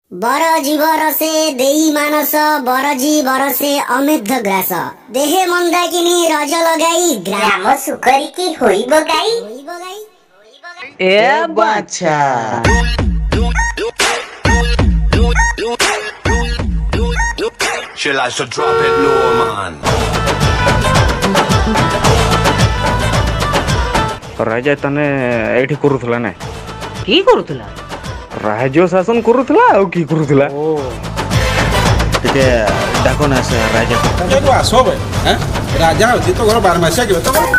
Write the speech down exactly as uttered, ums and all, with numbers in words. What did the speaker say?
बर जीवर से देई मानस बरजी बरसे अमेध ग्रास देहे मंदाकिनी रज लगाई ग्राम सुकरी की होइब गाई ए बाछा She likes to drop it low, man. राजा तने एठी करूथला ना की करूथला राज्य शासन करूथला आ की करूथला ओ टिके डाको ना से राजा तो आसो बे हैं राजा होती तो घर बारमासिया के तो